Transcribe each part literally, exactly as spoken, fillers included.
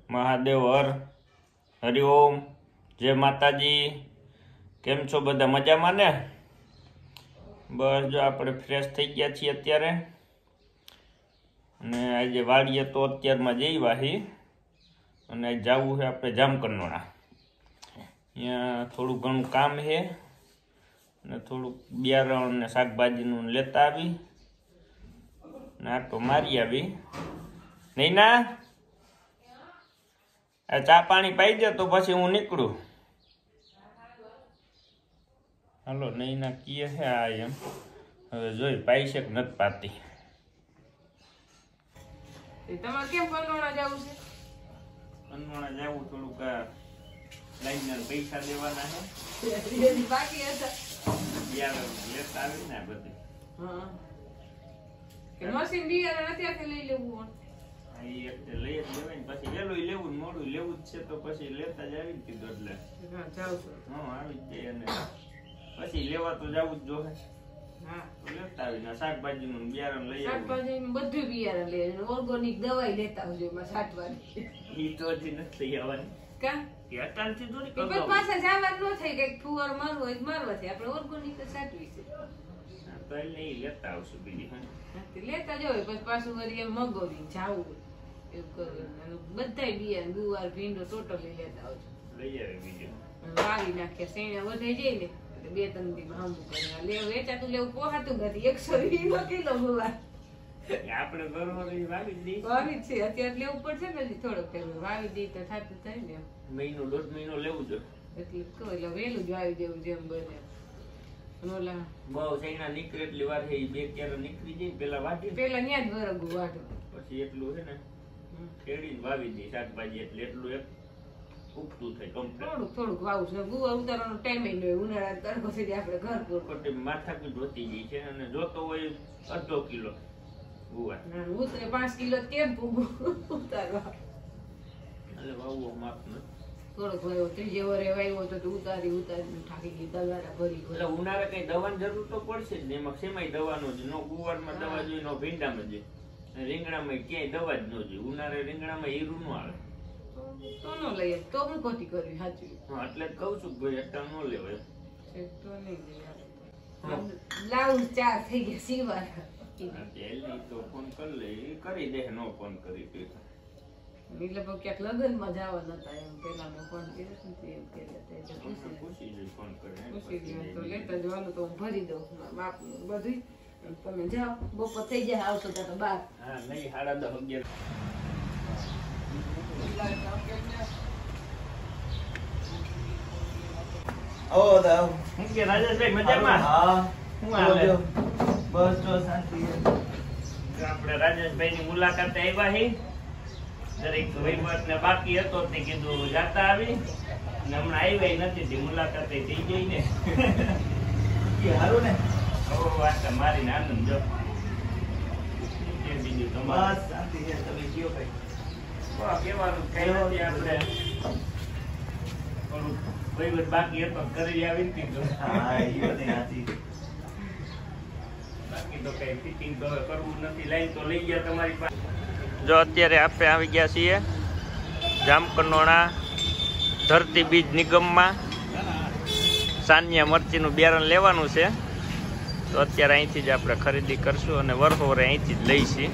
મહાદેવ હર હરિઓમ જય માતાજી। કેમ છો બધા મજામાં ને? બસ જો આપણે ફ્રેશ થઈ ગયા છીએ અત્યારે અને આજે વાડીએ તો અત્યારમાં જઈ વાહી અને જવું છે આપણે જામકંડોળા। અહીંયા થોડું ઘણું કામ છે અને થોડુંક બિયારણ ને શાકભાજીનું લેતા આવી ને આટો મારી આવી। નહીં ના ચા પાણી પાઈ દે તો પછી હું નીકળું। હાલો નહીં ના કીએ છે આ એમ હવે જોઈ પાઈ છે કે નથી પાતી। તમારે કેમ કંડોળા જવું છે? કંડોળા જવું થોડુંક લાઈને પૈસા દેવાના છે બાકી હતા બિયારણ લેતા આવી ને બધી। હા કે મશીન બિયારણ અત્યારથી લઈ લેવું એ એટલે લઈ જ લેવાય ને પછી વેલું લેવું મોડું લેવું જ છે તો પછી લેતા જ આવી કીધું એટલે હા જાવ છો હા આવી જ જાય અને પછી લેવા તો જવું જ જોહે। હા તો લેતા આવીને શાકભાજીનું બિયારણ લઈ આવું। શાકભાજીનું બધું બિયારણ લઈ આવે ઓર્ગેનિક દવાઈ લેતા આવજો એમાં છાંટવાની। ઈ તો હજી નથી લઈ આવવાની કા એ અટાણથી થોડી પણ કરતો પાછા જવાનું ન થાય કઈક ફુવાર મારવું હોય તો મારવાથી આપણે ઓર્ગેનિક જ છાંટવી છે તો એટલે ઈ લેતા આવશું બીજી હા લેતા જવાય પછી પાછું વળી એમ મગોવી જાવું એવું કરવું બધાય બિયારણ ગુવાર ભીંડો ટોટલી લેતા આવજો લઈ આવે બીજું વાવી નાખ્યા શેણા વધાઈ જાય ને એટલે બે ત્રણ દી માં હમું કરે લેવું વેચાતું લેવું પોહાતું નથી એકસો વીસ કિલો ગુવાર આપણે બરોબર વાવી દઈ વાવી છે અત્યારે લેવું પડશે ને હજી થોડોક ટાઈમ વાવી દઈ તો થતું થાય ને મહિનો દોઢ મહિનો લેવું જોઈએ એટલે કહો એટલે વહેલું જ વાવી દેવું જેમ બને ઓલા બહુ સૈના નીકળે એટલી વાર છે બે ક્યારે નીકળી જાય પેલા વાટી પેલા ન્યા જ વરગું વાટું પછી એટલું છે ને ખેડીને વાવી દઈ શાકભાજી એટલે એટલું એક ઉગતું થાય કમ્પ્લીટ થોડુંક થોડુંક વાવું છે ગુવાર ઉતારવાનો ટાઈમ ય નહીં ઉનાળા તડકો સુધી આપણે ઘર પૂર ખોટી માથાકૂટ હોતી ગઈ છે અને જોતો હોય અડધો કિલો ગુવાર ઉતરે પાંચ કિલો કેમ પૂગું ઉતારવા એટલે વાવવો માપ નથી થોડોક વાયો ત્રીજે વરે વાવ્યો તો ઉતારી ઉતારી થાકી ગઈ દવારા ભરી એટલે ઉનાળે કઈ દવાની જરૂર તો પડશે જ ને એમાં શેમાંય દવાનો જ નો ગુવારમાં દવા જોઈએ નો ભીંડામાં જોઈએ રીંગણામાં ક્યાંય દવા જ ન જોઈએ ઉનાળે રીંગણામાં હીરું નો આવે તો ન લઈએ તો હું ખોટી કરવી સાચું હા એટલે જ કહું છું ભાઈ એટલા ન લેવાય તો નહીં બ્લાઉઝ ચાર થઈ ગયા સીવા તો ફોન કરી લે એ કરી દે નો ફોન કરી એટલે ક્યાંક લગ્ન માં જવા નતા એમ પેલા મેં ફોન કર્યો એમ કર્યા પૂછી જોઈ ફોન કરે પૂછી તો લેતા જવાનું તો હું ભરી દઉં બાપ બધું તમે જાઓ બપોર થઈ જાય આવશો તો બાર હા નહીં સાડા દસ અગિયાર ઓ દાવ હું કે રાજેશભાઈ મજામાં હા હું હાલે બસ તો શાંતિ છે આપણે રાજેશભાઈ ની મુલાકાતે આવ્યા હી દરેક વહીવટ ને બાકી હતો તે કીધું જાતા આવી ને હમણાં આવ્યા નથી તે મુલાકાતે થઈ ગઈ ને સારું ને ઓ વાત મારી આનંદ જો બીજું તમારે બસ શાંતિ છે તમે કયો ભાઈ કેવાનું કઈ નથી આપણે થોડું વહીવટ બાકી હતો કરી આવીને કીધું હા એ વાત સાચી બાકી તો કઈ ફિટિંગ તો કરવું નથી લાઈન તો લઈ ગયા તમારી પાસે જો અત્યારે આપણે આવી ગયા છીએ જામકંડોળા ધરતી બીજ નિગમમાં સાનિયા મરચીનું બિયારણ લેવાનું છે તો અત્યારે અહીંથી જ આપણે ખરીદી કરશું અને વરહોરે અહીંથી જ લઈશી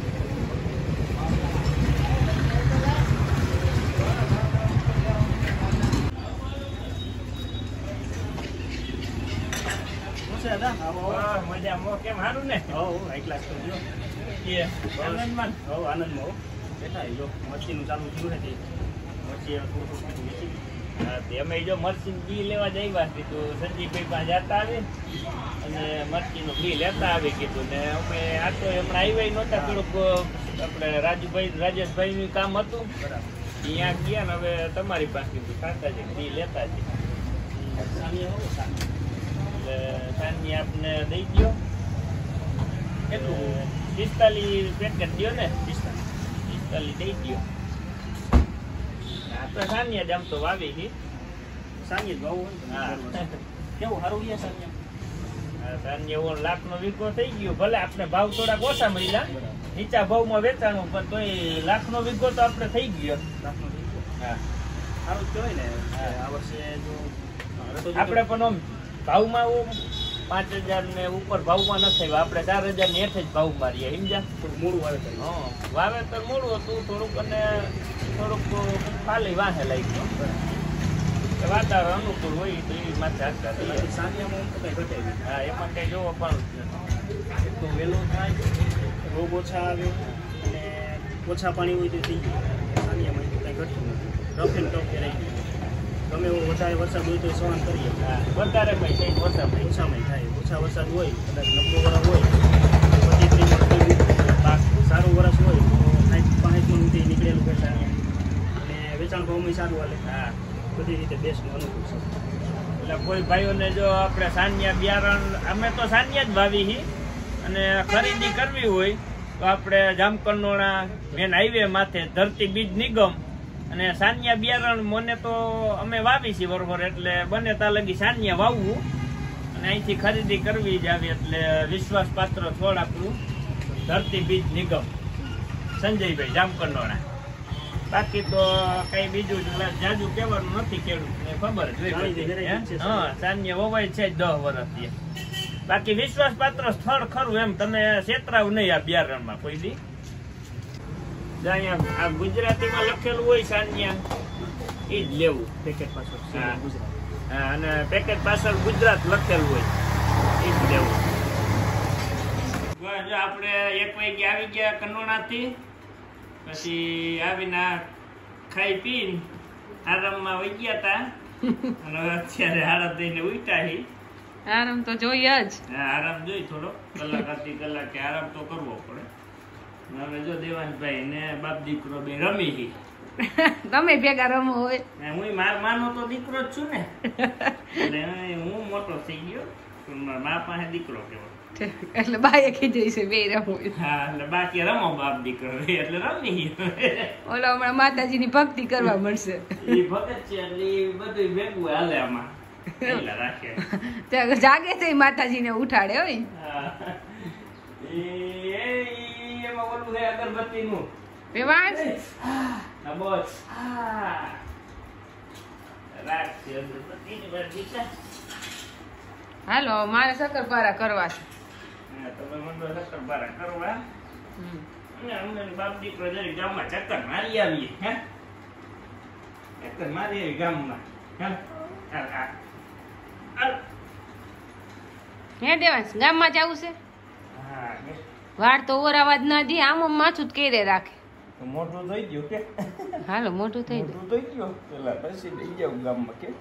મજા કેમ સારું ને એકલા આનંદમાં આનંદમાં બેઠા જો મચ્છીનું ચાલુ થયું નથી મચ્છી થોડું થોડું વેચી અમે જો મરચીનું બી લેવા જ આવ્યા હતી તો સંજીભાઈ પાસે જતા આવી અને મરચીનું બી લેતા આવી કીધું ને અમે આ તો હમણાં આવ્યા નહોતા થોડુંક આપણે રાજુભાઈ રાજેશભાઈનું કામ હતું ત્યાં ગયા ને હવે તમારી પાસે કીધું ખાતા છે બી લેતા છે એટલે સાંજની આપને દઈ દો એટલું પિસ્તાલીસ પેકેટ દો ને પિસ્તાલીસ દઈ દો આ તો સાનિયા જ આમ તો વાવી છે સાંજે ભાવ હા કેવું સારું ગયા સાંજે સાનિયા લાખ નો વીકો થઈ ગયો ભલે આપણે ભાવ થોડાક ઓછા મળ્યા નીચા ભાવમાં વેચાણું પણ તોય લાખનો વીઘો તો આપણે થઈ ગયો. લાખનો થઈ ગયો. હા સારું જ કહેવાય ને કે આ વર્ષે જો હવે તો આપણે પણ આમ ભાવમાં આવું પાંચ હજાર ને ઉપર ભાવમાં નથી થયું. આપણે ચાર હજાર ની હેઠે જ ભાવ મારીએ સમજ્યા. થોડું મોડું વાવેતર હા વાવેતર મોડું હતું થોડુંક અને થોડુંક ખાલી વાહે લાગ્યું. વાતાવરણ અનુકૂળ હોય તો એ માથે હાથતા પછી સાનિયામાં તો કંઈ ઘટે નહીં. હા એમાં કઈ જોવો પણ એટલું વહેલું થાય, રોગ ઓછા આવે અને ઓછા પાણી હોય તો થઈ જાય. સાનિયામાં તો કંઈ ઘટતું નથી. રફ એન્ડ ટફ રહી ગયું. ગમે એવો વધારે વરસાદ હોય તો સહન કરીએ. હા વધારે પૈ છે ઓછા પૈ ઓછામાં થાય. ઓછા વરસાદ હોય કદાચ નબળો વરસ હોય તો પચીસ ત્રીસ પાક સારું વરસ હોય તો સાઠ પાંચ મણથી નીકળેલું બેઠા અને વેચાણ ભાવમાં સારું હાલે. હા બધી રીતે બેસ્ટનું અનુકૂળ છે. એટલે કોઈ ભાઈઓને જો આપણે સાનિયા બિયારણ અમે તો સાનિયા જ વાવી હી અને ખરીદી કરવી હોય તો આપણે જામકંડોળા મેન હાઈવે માથે ધરતી બીજ નિગમ અને સાનિયા બિયારણ મને તો અમે વાવી છીએ બરોબર એટલે બને ત્યાં લગી સાનિયા વાવવું અને અહીંથી ખરીદી કરવી જ આવી એટલે વિશ્વાસપાત્ર છોડ આપણું ધરતી બીજ નિગમ સંજયભાઈ જામકંડોળા. બાકી તો કઈ બીજું જાજુ કહેવાનું નથી. ખેડૂતને ખબર જ હોય. હા સાનિયા વવાય છે જ દસ વર્ષથી. બાકી વિશ્વાસપાત્ર સ્થળ ખરું એમ તમે છેતરાવ નહીં આ બિયારણમાં કોઈ દી. અહીંયા આ ગુજરાતીમાં લખેલું હોય સાનિયા એ જ લેવું. પેકેટ પાછળ હા. ગુજરાત હા અને પેકેટ પાછળ ગુજરાત લખેલું હોય એ જ લેવું. જો આપણે એક વાગે આવી ગયા કંડોળાથી પછી આવીને ખાઈ પીને આરામમાં વહી ગયા તા અને અત્યારે આરામ દઈને ઉઠ્યા હી. આરામ તો જોઈએ જ. હા આરામ જોઈ થોડો કલાક અડધી કલાકે આરામ તો કરવો પડે. હવે જો દેવાંશભાઈ ને બાપ દીકરો બે રમી હી. તમે ભેગા રમો હોય. હું માર માનો તો દીકરો જ છું ને એટલે હું મોટો થઈ ગયો પણ મારા મા પાસે દીકરો કેવો. એટલે બાએ કીધું છે બે રમો. હા એટલે બાકી રમો બાપ દીકરો એટલે રમી. ઓલો હમણાં માતાજી ની ભક્તિ કરવા મળશે. એ ભગત છે એટલે એ બધું ભેગું હાલે આમાં રાખે. ત્યાં જાગે તો માતાજી ને ઉઠાડે હોય. એમાં ઓલું છે અગરબત્તી નું વિવાસ બસ રાખશે અગરબત્તી ની વાર દીકરા. હાલો મારે શક્કરપારા કરવા છે. તમે મંડો શક્કરપારા કરવા અને અમે બાપ દીકરો જરી ગામમાં ચક્કર મારી આવીએ. હે ચક્કર મારી આવી ગામમાં. હે દેવાંશ ગામમાં જવું છે. વાળ તો ઓરાવા જ ના દે આમ આમ માથું જ કેરે રાખે. મોટું થઈ ગયું કે હાલો મોટું થઈ ગયું. મોટું થઈ ગયું પેલા પછી લઈ જાવ ગામમાં કે.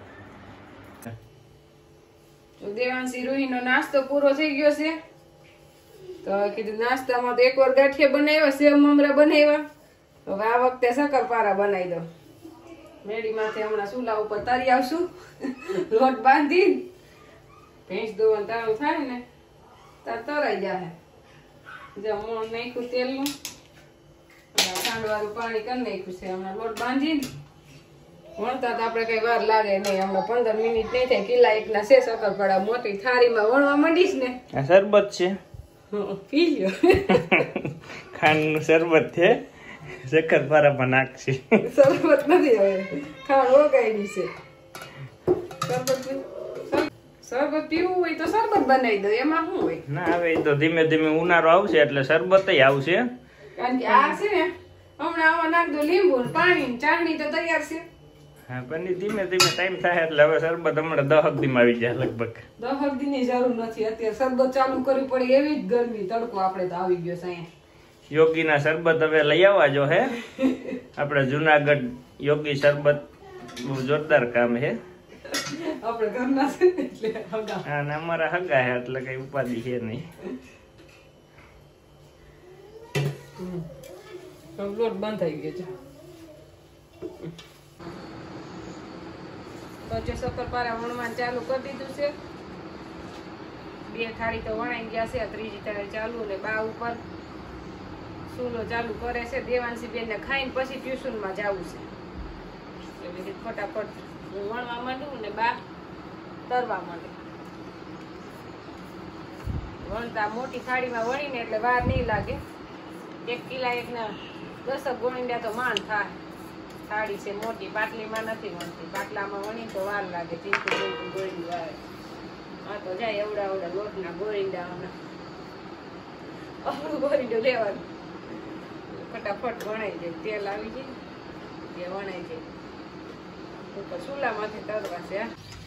જો દેવાંશી રૂહીનો નાસ્તો પૂરો થઈ ગયો છે તો કીધું નાસ્તામાં તો એક વાર ગાંઠિયા બનાવ્યા સેવ મમરા બનાવ્યા. હવે આ વખતે શક્કરપારા બનાવી દો. મેડીમાંથી હમણાં ચૂલા ઉપર તારી આવશું લોટ બાંધી ભેંસ દોવાનું તારું થાય ને તાર તરાઈ જાય. જમણ નાખ્યું તેલનું ખાંડ વાળું પાણી કરી નાખ્યું છે. હમણાં લોટ બાંધીને વણતા તો આપણે કઈ વાર લાગે નહીં. હમણાં પંદર મિનિટ નહીં થાય. કિલ્લા એક ના છે શક્કરપારા મોટી થાળીમાં વણવા માંડીશ ને. આ શરબત છે પી લ્યો. ખાંડ નું શરબત છે શક્કરપારામાં નાખશે. શરબત નથી હવે ખાંડ ઓગાળી છે. શરબત શરબત પીવું હોય તો શરબત બનાવી દો એમાં શું હોય. ના હવે તો ધીમે ધીમે ઉનાળો આવશે એટલે શરબત આવશે. કારણ કે આ છે ને હમણાં આમાં નાખ દો લીંબુ પાણી ચાટણી તો તૈયાર છે. હા પણ ધીમે ધીમે ટાઈમ થાય એટલે હવે શરબત હમણાં દહક દીમાં આવી જાય લગભગ. દહક દી ની જરૂર નથી. અત્યારે શરબત ચાલુ કરવી પડે એવી જ ગરમી તડકો આપણે તો આવી ગયો છે અહીંયા. યોગીના શરબત હવે લઈ આવવા જો હે. આપણે જુનાગઢ યોગી શરબત બહુ જોરદાર કામ હે. આપણે ઘરના છે ને એટલે હગા. હા ને અમારા હગા હે એટલે કઈ ઉપાધિ છે નહીં. લોટ બંધ થઈ ગયો છે. તો જો શક્કરપારા વણવાનું ચાલુ કરી દીધું છે. બે થાળી તો વણાઈ ગયા છે. ત્રીજી થાળી ચાલુ અને બા ઉપર ચૂલો ચાલુ કરે છે. દેવાંશી બેન ને ખાઈને પછી ટ્યુશન માં જવું છે એટલે ફટાફટ હું વણવા માંડું ને બા તરવા માંડે. વણતા મોટી થાળીમાં વણીને એટલે વાર નહીં લાગે. એક કિલા એક ના દસક ગોળીંડા તો માંડ થાય. થાળી છે મોટી, પાટલીમાં નથી વણતી. પાટલામાં વણી તો વાર લાગે. ચીંકુ ચીંકુ ગોળીંડું આવે. હા તો જાય એવડા એવડા લોટના ગોળીંડા. આવડું ગોળીંડું લેવાનું, ફટાફટ વણાઈ જાય. તેલ આવી જાય, એ વણાઈ જાય. ઉપર ચૂલામાંથી તરવા છે.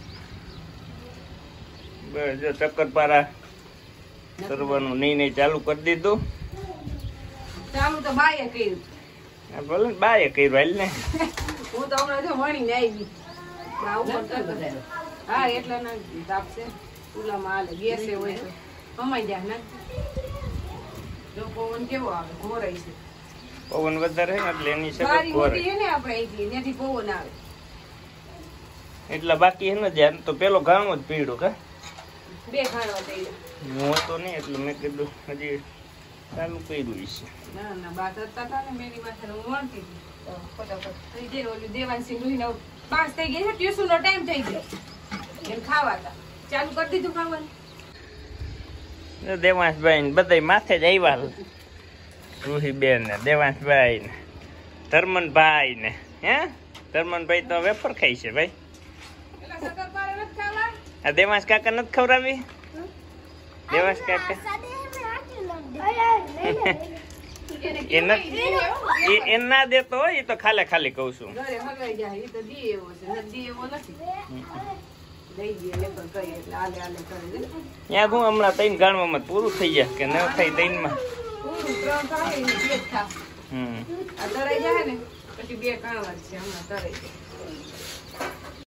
બસ જો શક્કરપારા તરવાનું નહીં નહીં ચાલુ કરી દીધું. ચાલુ તો બાએ કર્યું. હા, ભલે ને બાએ કર્યું હાલ ને. હું તો હમણાં જો વણીને આવી. બા ઉપર તરતા. હા એટલે ના તાપશે. ચૂલામાં હાલે. ગેસે હોય તો હમાઈ જાય ને. જો પવન કેવો આવે, ઘોરાય છે. પવન વધારે છે ને એટલે એની બારી શક્કર મોટી છે ને આપણે અહીંથી, ત્યાંથી પવન આવે. એટલા બાકી છે ને જ્યાં તો પેલો ઘાણો જ પીડો કા બે ખાણવા થઈ હું હતો નહીં એટલે મેં કીધું હજી ચાલુ કર્યું છે. ના ના બા તરતા હતા ને મેરી માથે હું વણતી હતી. તો ફટાફટ થઈ જાય. ઓલું દેવાંશી નુહીને પાંચ થઈ ગઈ છે, ટ્યુશનનો ટાઈમ થઈ ગયો. એમ ખાવાતા ચાલુ કરી દીધું ખાવાનું. દેવાંશભાઈ ને બધા માથે જ આવ્યા. રૂહીબેન ને દેવાંશભાઈ ને ધર્મનભાઈ ને હે ધર્મનભાઈ તો વેફર ખાઈ છે ભાઈ. પેલા શક્કરપારા નથી ખાવા? આ દેવાંશ કાકા નથી ખવડાવી? દેવાંશ કાકા એ નથી, એ ના દેતો હોય. એ તો ખાલે ખાલી કઉ છું. ઘરે હલવાઈ જાય. એ તો દી એવો છે, નથી એવો નથી. લઈ જઈએ લેખન કરીએ એટલે આલે આલે કરે છે. ત્યાં હું હમણાં ત્રણ ગાણવામાં પૂરું થઈ જાય કે ન થાય ત્રણ માં. પૂરું ત્રણ થાય ને બે જ થાય. હમ આ તરાઈ જાય ને પછી બે કાણવા જ છે. હમણાં તરાઈ જાય.